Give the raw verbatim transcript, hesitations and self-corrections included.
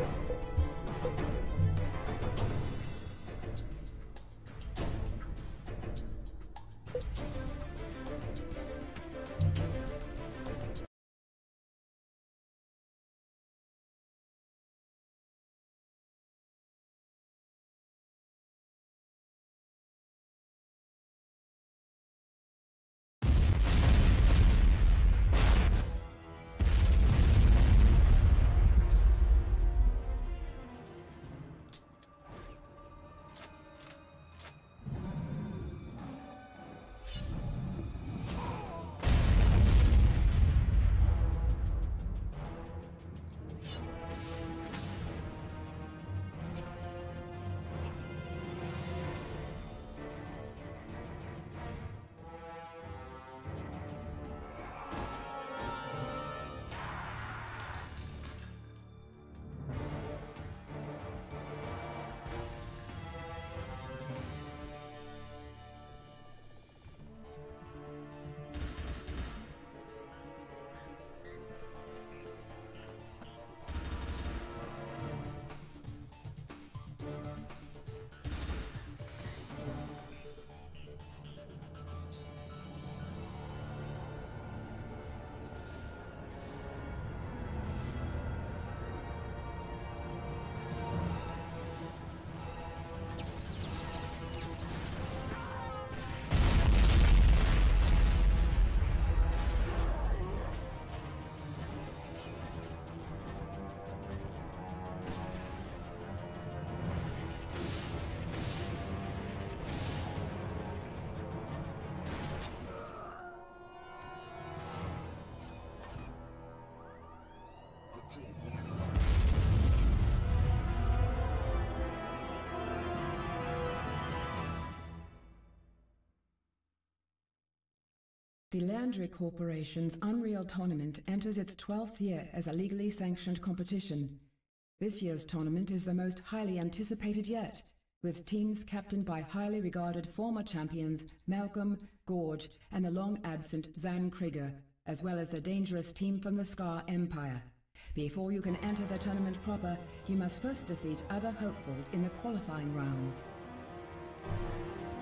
The Landry Corporation's Unreal Tournament enters its twelfth year as a legally sanctioned competition. This year's tournament is the most highly anticipated yet, with teams captained by highly regarded former champions Malcolm, Gorge, and the long-absent Zan Krieger, as well as the dangerous team from the Scar Empire. Before you can enter the tournament proper, you must first defeat other hopefuls in the qualifying rounds.